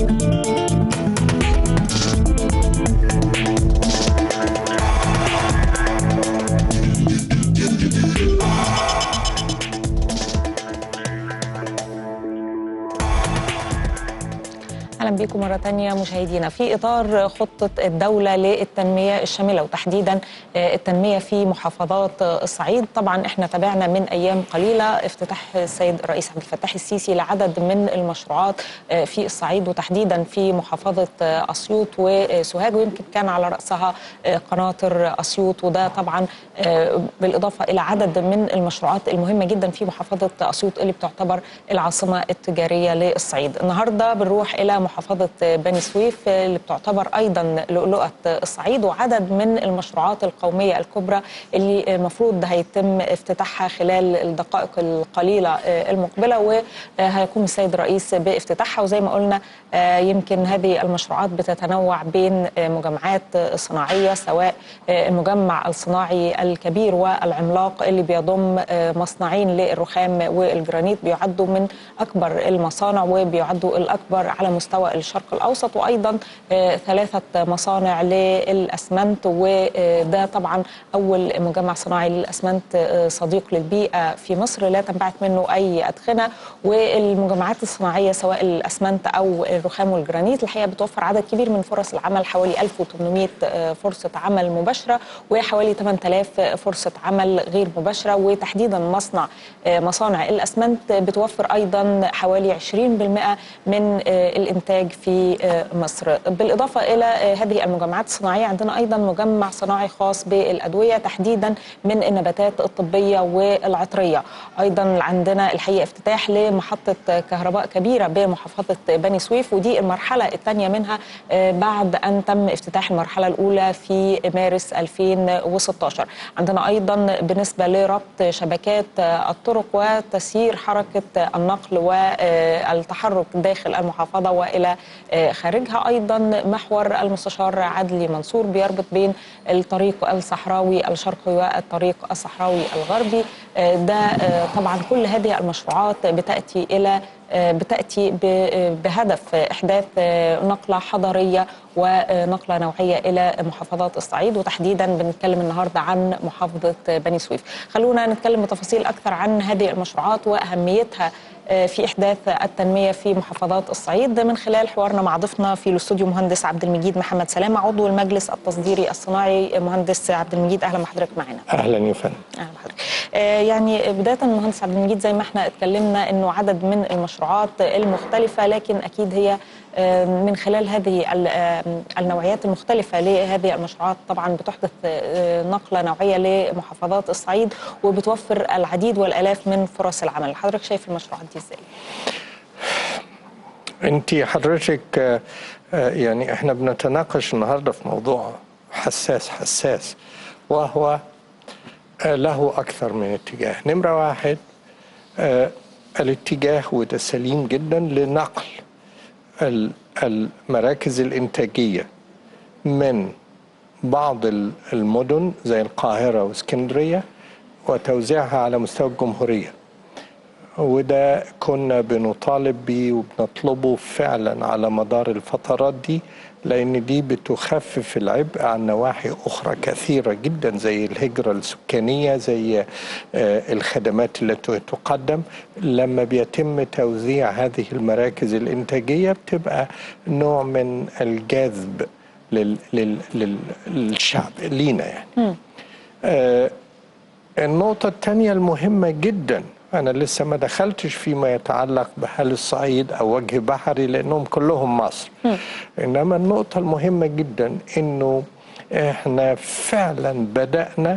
أهلا بكم مرة تانية مشاهدينا. في إطار خطة الدولة للتنمية الشاملة وتحديدا التنمية في محافظات الصعيد، طبعا احنا تابعنا من أيام قليلة افتتاح السيد الرئيس عبد الفتاح السيسي لعدد من المشروعات في الصعيد وتحديدا في محافظة أسيوط وسوهاج، ويمكن كان على رأسها قناطر أسيوط، وده طبعا بالإضافة إلى عدد من المشروعات المهمة جدا في محافظة أسيوط اللي بتعتبر العاصمة التجارية للصعيد. النهاردة بنروح إلى محافظة بني سويف اللي بتعتبر أيضا لؤلؤة الصعيد، وعدد من المشروعات القومية الكبرى اللي المفروض هيتم افتتاحها خلال الدقائق القليلة المقبلة، وهيقوم السيد الرئيس بافتتاحها. وزي ما قلنا يمكن هذه المشروعات بتتنوع بين مجمعات صناعية، سواء المجمع الصناعي الكبير والعملاق اللي بيضم مصنعين للرخام والجرانيت بيعدوا من أكبر المصانع وبيعدوا الأكبر على مستوى الشرق الأوسط، وأيضا 3 مصانع للأسمنت، وده طبعا أول مجمع صناعي للأسمنت صديق للبيئة في مصر لا تنبعث منه أي أدخنة. والمجمعات الصناعية سواء الأسمنت أو الرخام والجرانيت الحقيقة بتوفر عدد كبير من فرص العمل، حوالي 1800 فرصة عمل مباشرة وحوالي 8000 فرصة عمل غير مباشرة. وتحديدا مصانع الأسمنت بتوفر أيضا حوالي 20% من الإنتاج في مصر. بالإضافة إلى هذه المجمعات الصناعية عندنا أيضا مجمع صناعي خاص بالأدوية تحديدا من النباتات الطبية والعطرية. أيضا عندنا الحقيقة افتتاح لمحطة كهرباء كبيرة بمحافظة بني سويف، ودي المرحلة الثانية منها بعد أن تم افتتاح المرحلة الأولى في مارس 2016. عندنا أيضا بالنسبة لربط شبكات الطرق وتسيير حركة النقل والتحرك داخل المحافظة وإلى خارجها، أيضا محور المستشار عدلي منصور بيربط بين الطريق الصحراوي الشرقي والطريق الصحراوي الغربي. ده طبعا كل هذه المشروعات بتأتي بهدف إحداث نقلة حضارية ونقلة نوعية إلى محافظات الصعيد، وتحديدا بنتكلم النهاردة عن محافظة بني سويف. خلونا نتكلم بتفاصيل أكثر عن هذه المشروعات وأهميتها في إحداث التنمية في محافظات الصعيد من خلال حوارنا مع ضيفنا في الاستوديو مهندس عبد المجيد محمد سلامة، عضو المجلس التصديري الصناعي. مهندس عبد المجيد أهلا بحضرتك معنا. أهلا يا فندم. أهلا بحضرتك. يعني بداية مهندس عبد المجيد، زي ما احنا اتكلمنا إنه عدد من المشروعات المختلفة، لكن أكيد هي من خلال هذه النوعيات المختلفة لهذه المشروعات طبعا بتحدث نقلة نوعية لمحافظات الصعيد وبتوفر العديد والآلاف من فرص العمل. حضرتك شايف المشروعات دي ازاي؟ انت حضرتك يعني احنا بنتناقش النهارده في موضوع حساس وهو له أكثر من اتجاه. نمرة واحد الاتجاه وده سليم جدا لنقل المراكز الإنتاجية من بعض المدن زي القاهرة واسكندرية وتوزيعها على مستوى الجمهورية، وده كنا بنطالب بيه وبنطلبه فعلا على مدار الفترات دي، لأن دي بتخفف العبء عن نواحي أخرى كثيرة جدا زي الهجرة السكانية، زي الخدمات التي تقدم. لما بيتم توزيع هذه المراكز الإنتاجية بتبقى نوع من الجذب للشعب لينا يعني. النقطة الثانية المهمة جدا، أنا لسه ما دخلتش فيما يتعلق بهل الصعيد أو وجه بحري لأنهم كلهم مصر، إنما النقطة المهمة جدا إنه إحنا فعلا بدأنا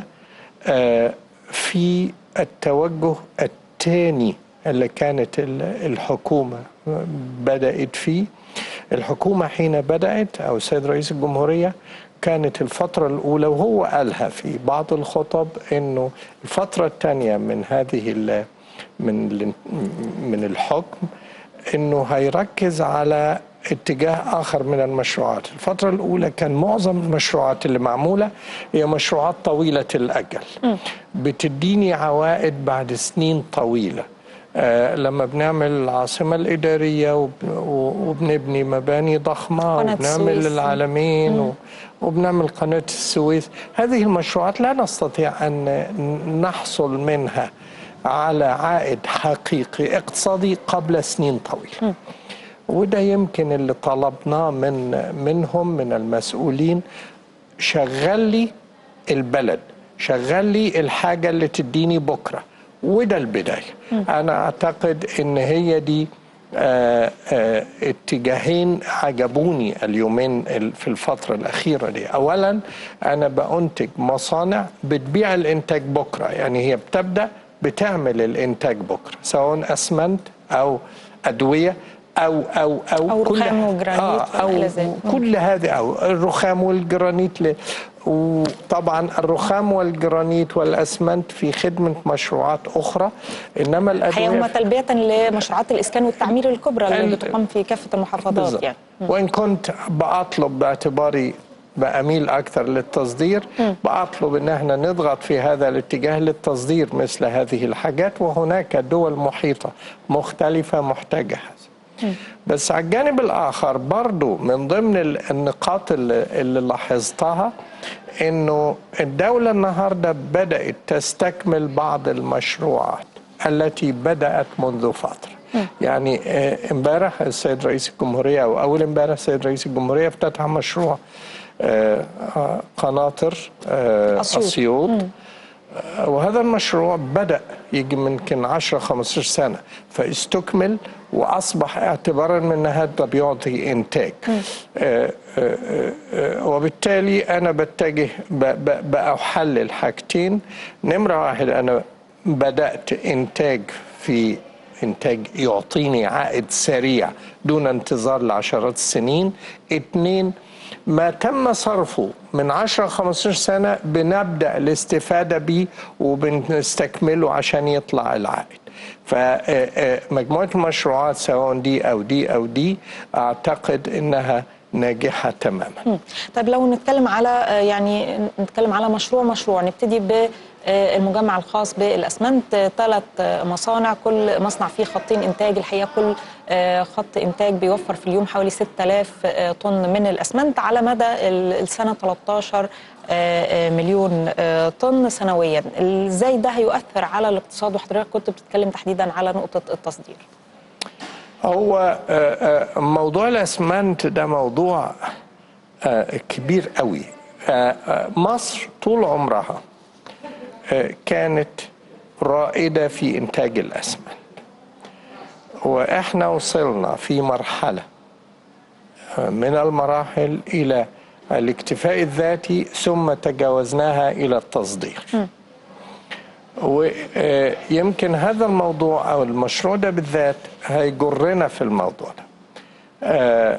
في التوجه الثاني اللي كانت الحكومة بدأت فيه. الحكومة حين بدأت أو السيد رئيس الجمهورية كانت الفترة الأولى وهو قالها في بعض الخطب إنه الفترة الثانية من هذه من الحكم إنه هيركز على اتجاه آخر من المشروعات. الفترة الأولى كان معظم المشروعات اللي معمولة هي مشروعات طويلة الأجل بتديني عوائد بعد سنين طويلة. لما بنعمل العاصمة الإدارية وبنبني مباني ضخمة وبنعمل العالمين وبنعمل قناة السويس، هذه المشروعات لا نستطيع أن نحصل منها على عائد حقيقي اقتصادي قبل سنين طويلة. وده يمكن اللي طلبناه منهم من المسؤولين. شغل لي البلد، شغل لي الحاجة اللي تديني بكرة، وده البداية. أنا أعتقد إن هي دي اتجاهين عجبوني اليومين في الفترة الأخيرة دي. أولا أنا بأنتج مصانع بتبيع الإنتاج بكرة، يعني هي بتبدأ بتعمل الإنتاج بكرة، سواء أسمنت أو أدوية أو رخام وجرانيت أو كل هذه، أو الرخام والجرانيت وطبعا الرخام والجرانيت والأسمنت في خدمة مشروعات أخرى. إنما الأدوية هم تلبية لمشروعات الإسكان والتعمير الكبرى اللي بتقام في كافة المحافظات يعني. وإن كنت بأطلب باعتباري بأميل أكثر للتصدير، بأطلب أن احنا نضغط في هذا الاتجاه للتصدير مثل هذه الحاجات، وهناك دول محيطة مختلفة محتاجة هذا. بس على الجانب الآخر برضو من ضمن النقاط اللي لاحظتها أنه الدولة النهاردة بدأت تستكمل بعض المشروعات التي بدأت منذ فترة. يعني امبارح السيد رئيس الجمهورية أو أول امبارح السيد رئيس الجمهورية افتتح مشروع قناطر أسيوط. وهذا المشروع بدأ يجي يمكن 10-15 سنة، فاستكمل وأصبح اعتبارا من هذا بيعطي إنتاج. وبالتالي أنا بتجه بأحلل حاجتين. نمرة واحد، أنا بدأت إنتاج في إنتاج يعطيني عائد سريع دون انتظار لعشرات السنين. 2، ما تم صرفه من 10-15 سنة بنبدأ الاستفادة به وبنستكمله عشان يطلع العائد. فمجموعة المشروعات سواء دي أو دي أو دي أعتقد إنها ناجحة تماما. طيب لو نتكلم على نتكلم على مشروع نبتدي بالمجمع الخاص بالأسمنت. 3 مصانع، كل مصنع فيه خطين إنتاج. الحقيقة كل خط إنتاج بيوفر في اليوم حوالي 6000 طن من الأسمنت على مدى السنة 13 مليون طن سنويا. ازاي ده هيؤثر على الاقتصاد؟ وحضرتك كنت بتتكلم تحديدا على نقطة التصدير. هو موضوع الأسمنت ده موضوع كبير قوي. مصر طول عمرها كانت رائدة في إنتاج الأسمنت، وإحنا وصلنا في مرحلة من المراحل إلى الاكتفاء الذاتي، ثم تجاوزناها إلى التصدير. ويمكن هذا الموضوع أو المشروع ده بالذات هيجرنا في الموضوع ده.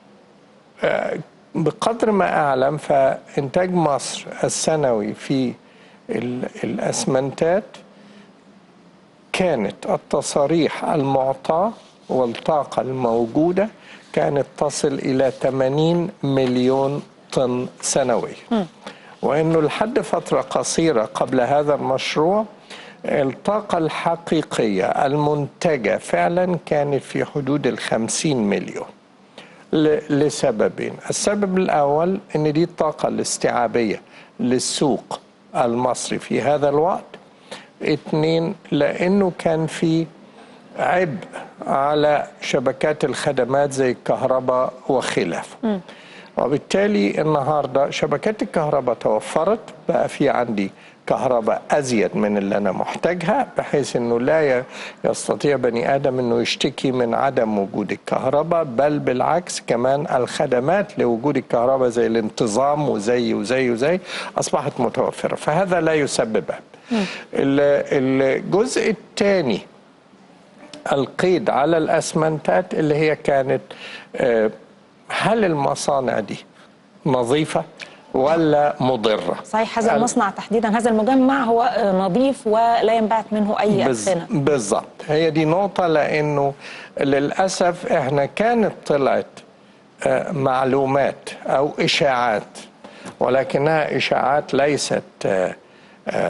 بقدر ما أعلم فإنتاج مصر السنوي في الأسمنتات كانت التصاريح المعطاة والطاقة الموجودة كانت تصل إلى 80 مليون طن سنويا. وإنه لحد فترة قصيرة قبل هذا المشروع الطاقة الحقيقية المنتجة فعلا كانت في حدود 50 مليون لسببين. السبب الأول إن دي الطاقة الاستيعابية للسوق المصري في هذا الوقت. 2، لأنه كان في عبء على شبكات الخدمات زي الكهرباء وخلافه. وبالتالي النهاردة شبكات الكهرباء توفرت، بقى في عندي كهرباء أزيد من اللي أنا محتاجها، بحيث أنه لا يستطيع بني آدم أنه يشتكي من عدم وجود الكهرباء، بل بالعكس كمان الخدمات لوجود الكهرباء زي الانتظام وزي أصبحت متوفرة، فهذا لا يسبب عبء. الجزء الثاني القيد على الأسمنتات اللي هي كانت هل المصانع دي نظيفة ولا مضرة؟ صحيح، هذا المصنع تحديدا، هذا المجمع هو نظيف ولا ينبعث منه أي أدخنة. بالضبط، هي دي نقطة. لأنه للأسف إحنا كانت طلعت معلومات أو إشاعات، ولكنها إشاعات ليست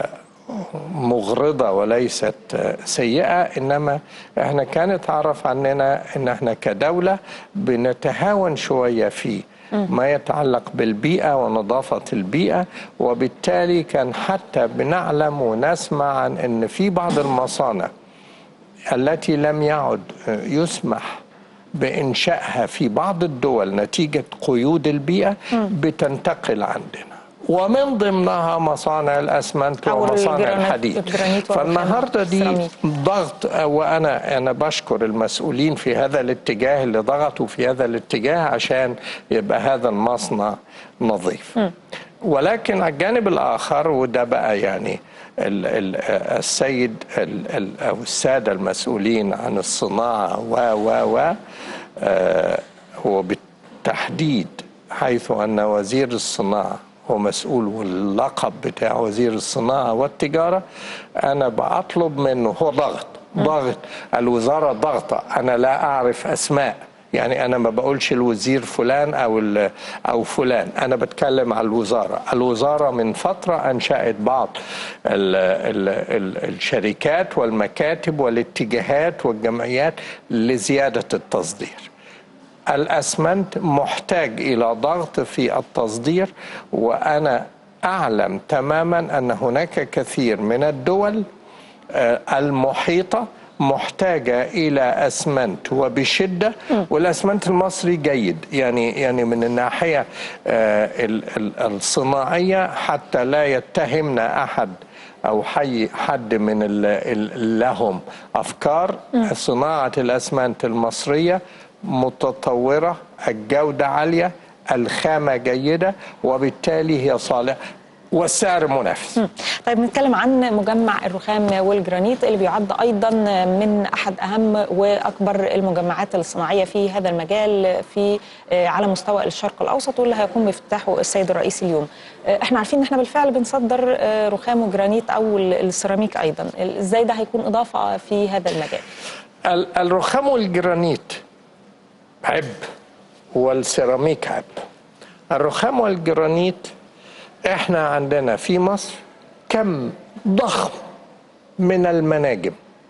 مغرضة وليست سيئة، إنما إحنا كان اتعرف عننا إن إحنا كدولة بنتهاون شوية في ما يتعلق بالبيئة ونظافة البيئة، وبالتالي كان حتى بنعلم ونسمع عن إن في بعض المصانع التي لم يعد يسمح بإنشائها في بعض الدول نتيجة قيود البيئة بتنتقل عندنا، ومن ضمنها مصانع الأسمنت ومصانع الحديد. فالنهاردة دي ضغط، وأنا بشكر المسؤولين في هذا الاتجاه اللي ضغطوا في هذا الاتجاه عشان يبقى هذا المصنع نظيف. ولكن على الجانب الآخر، وده بقى يعني السيد أو السادة المسؤولين عن الصناعة هو بالتحديد، حيث أن وزير الصناعة هو مسؤول واللقب بتاع وزير الصناعة والتجارة، أنا بطلب منه، هو ضغط الوزارة ضغطة، أنا لا أعرف أسماء، يعني أنا ما بقولش الوزير فلان أو فلان، أنا بتكلم على الوزارة من فترة أنشأت بعض الشركات والمكاتب والاتجاهات والجمعيات لزيادة التصدير. الأسمنت محتاج إلى ضغط في التصدير، وأنا أعلم تماما أن هناك كثير من الدول المحيطة محتاجة إلى أسمنت وبشدة، والأسمنت المصري جيد، يعني من الناحية الصناعية، حتى لا يتهمنا أحد أو حد من لهم أفكار. صناعة الأسمنت المصرية متطورة، الجودة عالية، الخامة جيدة، وبالتالي هي صالحة والسعر منافس. طيب نتكلم عن مجمع الرخام والجرانيت اللي بيعد أيضا من أحد أهم وأكبر المجمعات الصناعية في هذا المجال على مستوى الشرق الأوسط، واللي هيقوم بافتتاحه السيد الرئيس اليوم. احنا عارفين ان احنا بالفعل بنصدر رخام وجرانيت أو السيراميك أيضا، ازاي ده هيكون إضافة في هذا المجال؟ الرخام والجرانيت عبء والسيراميك عبء. الرخام والجرانيت احنا عندنا في مصر كم ضخم من المناجم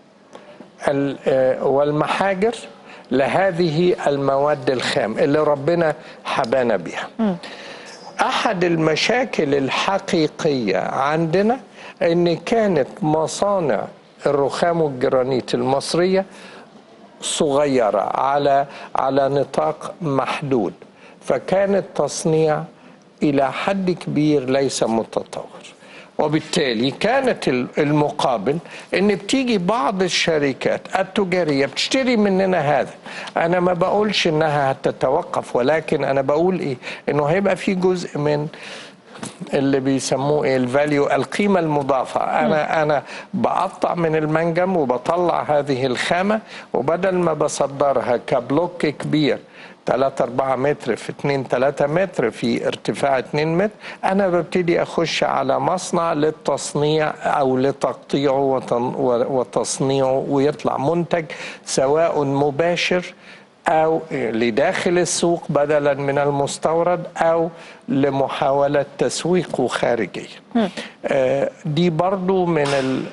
والمحاجر لهذه المواد الخام اللي ربنا حبانا بها. احد المشاكل الحقيقية عندنا ان كانت مصانع الرخام والجرانيت المصرية صغيرة على نطاق محدود، فكان التصنيع إلى حد كبير ليس متطور، وبالتالي كانت المقابل إن بتيجي بعض الشركات التجارية بتشتري مننا هذا. أنا ما بقولش إنها هتتوقف، ولكن أنا بقول إيه، إنه هيبقى في جزء من اللي بيسموه الفاليو، القيمة المضافة. أنا بقطع من المنجم وبطلع هذه الخامة، وبدل ما بصدرها كبلوك كبير 3-4 متر في 2-3 متر في ارتفاع 2 متر، أنا ببتدي أخش على مصنع للتصنيع أو لتقطيعه وتصنيعه، ويطلع منتج سواء مباشر أو لداخل السوق بدلا من المستورد أو لمحاولة تسويقه خارجيا. دي برضو من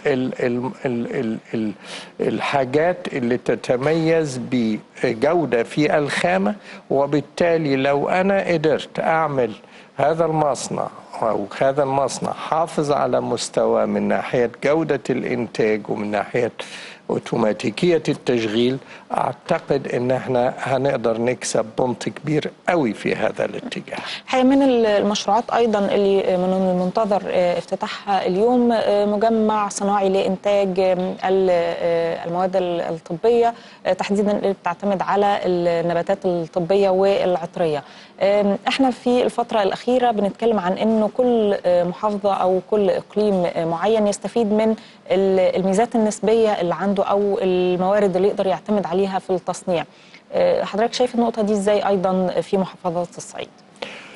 الحاجات اللي تتميز بجودة في الخامة، وبالتالي لو أنا قدرت أعمل هذا المصنع أو هذا المصنع حافظ على مستوى من ناحية جودة الإنتاج ومن ناحية اوتوماتيكية التشغيل، اعتقد ان احنا هنقدر نكسب بونت كبير قوي في هذا الاتجاه. حقيقة من المشروعات ايضا اللي من المنتظر افتتاحها اليوم مجمع صناعي لانتاج المواد الطبية، تحديدا اللي بتعتمد على النباتات الطبية والعطرية. احنا في الفترة الأخيرة بنتكلم عن انه كل محافظة او كل اقليم معين يستفيد من الميزات النسبية اللي عنده او الموارد اللي يقدر يعتمد عليها في التصنيع. حضرتك شايف النقطة دي ازاي ايضا في محافظات الصعيد؟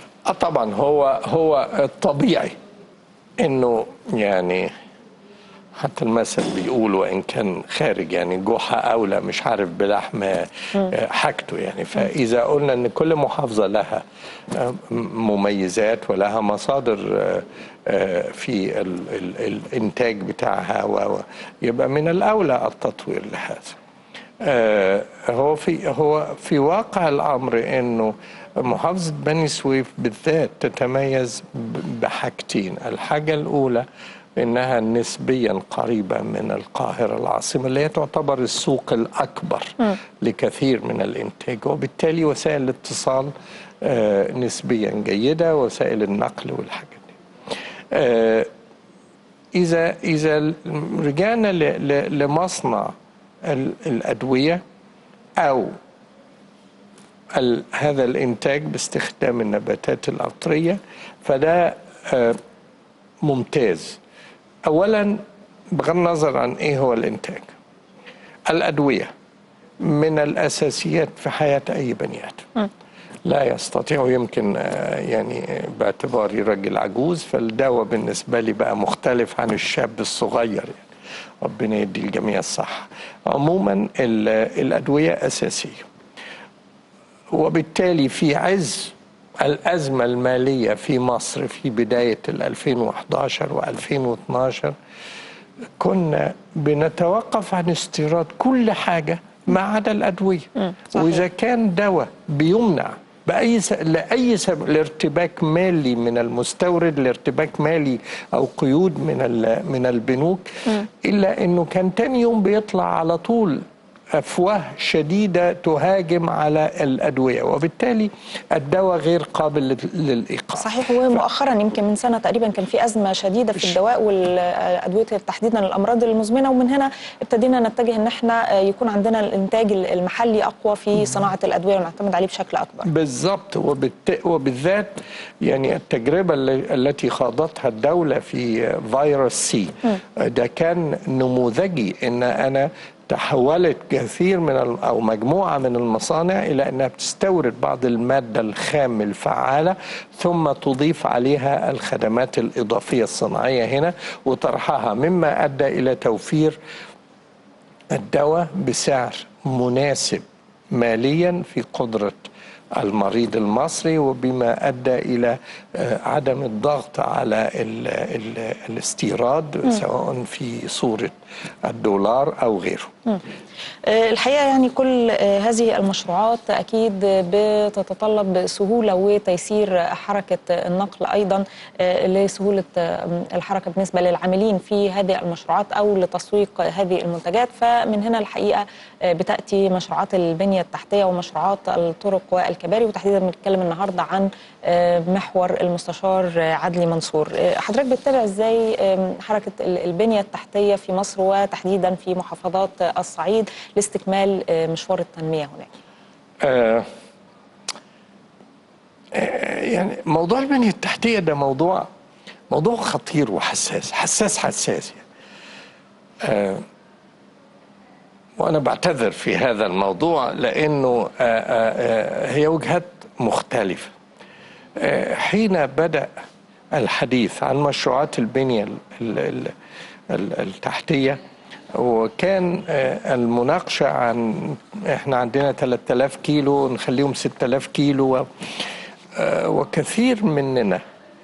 طبعا هو الطبيعي انه يعني حتى المثل بيقول وإن كان خارج يعني جحا أولى مش عارف بلحم حاجته يعني. فإذا قلنا أن كل محافظة لها مميزات ولها مصادر في الإنتاج بتاعها يبقى من الأولى التطوير لهذا. هو في واقع الأمر أنه محافظة بني سويف بالذات تتميز بحاجتين. الحاجة الأولى إنها نسبيا قريبة من القاهرة العاصمة اللي هي تعتبر السوق الأكبر لكثير من الإنتاج، وبالتالي وسائل الاتصال نسبيا جيدة، وسائل النقل والحاجات دي. إذا رجعنا لمصنع الأدوية أو هذا الإنتاج باستخدام النباتات العطرية فده ممتاز. أولا بغض النظر عن إيه هو الإنتاج، الأدوية من الأساسيات في حياة أي بني آدم. لا يستطيع، يمكن يعني باعتباري راجل عجوز فالدواء بالنسبة لي بقى مختلف عن الشاب الصغير يعني. ربنا يدي الجميع الصحة. عموما الأدوية أساسية، وبالتالي في عز الأزمة المالية في مصر في بداية 2011 و2012 كنا بنتوقف عن استيراد كل حاجة ما عدا الأدوية. وإذا كان دواء بيمنع لأي سبب، لارتباك مالي من المستورد، لارتباك مالي أو قيود من البنوك، إلا أنه كان تاني يوم بيطلع على طول أفواه شديدة تهاجم على الأدوية، وبالتالي الدواء غير قابل للإيقاف. صحيح. ومؤخرا يمكن من سنة تقريبا كان في أزمة شديدة في الدواء والأدوية تحديدا الأمراض المزمنة، ومن هنا ابتدينا نتجه أن احنا يكون عندنا الإنتاج المحلي أقوى في صناعة الأدوية ونعتمد عليه بشكل أكبر. بالضبط. وبالذات يعني التجربة التي خاضتها الدولة في فيروس سي ده كان نموذجي. إن أنا تحولت كثير من أو مجموعة من المصانع إلى أنها بتستورد بعض المادة الخام الفعالة ثم تضيف عليها الخدمات الإضافية الصناعية هنا وطرحها، مما أدى إلى توفير الدواء بسعر مناسب ماليا في قدرة المريض المصري، وبما أدى إلى عدم الضغط على الاستيراد سواء في صورة الدولار أو غيره. الحقيقة يعني كل هذه المشروعات أكيد بتتطلب سهولة وتيسير حركة النقل، أيضا لسهولة الحركة بالنسبة للعاملين في هذه المشروعات أو لتسويق هذه المنتجات. فمن هنا الحقيقة بتأتي مشروعات البنية التحتية ومشروعات الطرق والكباري، وتحديدا بنتكلم النهاردة عن محور المستشار عدلي منصور. حضرتك بتتابع إزاي حركة البنية التحتية في مصر وتحديدا في محافظات الصعيد لاستكمال مشوار التنمية هناك؟ يعني موضوع البنية التحتية ده موضوع خطير وحساس حساس يعني. وأنا بعتذر في هذا الموضوع لأنه هي وجهات مختلفة. حين بدأ الحديث عن مشروعات البنية التحتية وكان المناقشة عن احنا عندنا 3000 كيلو نخليهم 6000 كيلو، وكثير مننا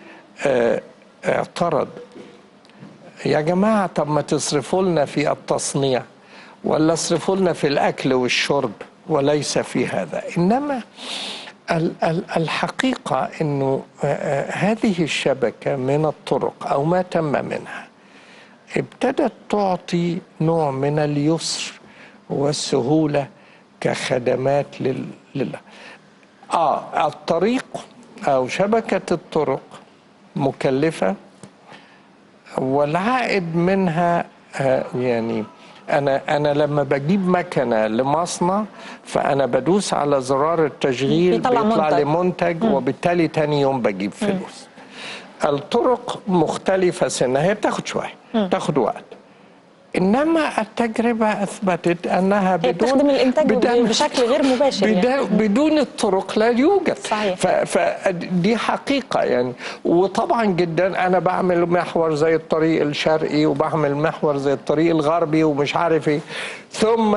اعترض يا جماعة طب ما تصرفوا لنا في التصنيع ولا اصرفوا لنا في الأكل والشرب وليس في هذا. إنما الحقيقة أنه هذه الشبكة من الطرق أو ما تم منها ابتدت تعطي نوع من اليسر والسهولة كخدمات الطريق أو شبكة الطرق مكلفة، والعائد منها يعني أنا لما بجيب مكنة لمصنع فأنا بدوس على زرار التشغيل بيطلع لي منتج وبالتالي تاني يوم بجيب فلوس. الطرق مختلفة سنة، هي بتاخد شوية، بتاخد وقت، إنما التجربة أثبتت أنها هي بتخدم الإنتاج بشكل غير مباشر يعني. بدون الطرق لا يوجد. صحيح. فدي حقيقة يعني. وطبعا جدا أنا بعمل محور زي الطريق الشرقي وبعمل محور زي الطريق الغربي ومش عارف إيه، ثم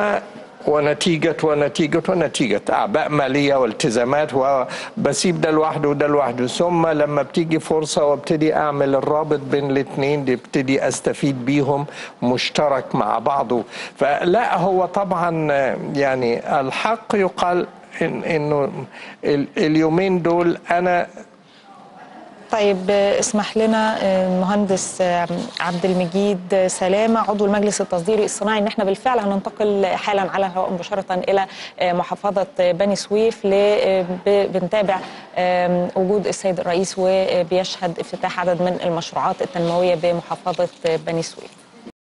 ونتيجة أعباء مالية والتزامات، وبسيب ده لوحده وده لوحده. ثم لما بتيجي فرصة وابتدي أعمل الرابط بين الاثنين دي، ابتدي أستفيد بيهم مشترك مع بعضه. فلا، هو طبعا يعني الحق يقال إنه اليومين دول أنا. طيب اسمح لنا المهندس عبد المجيد سلامة عضو المجلس التصديري الصناعي ان احنا بالفعل هننتقل حالا على الهواء مباشرة الى محافظة بني سويف بنتابع وجود السيد الرئيس وبيشهد افتتاح عدد من المشروعات التنموية بمحافظة بني سويف.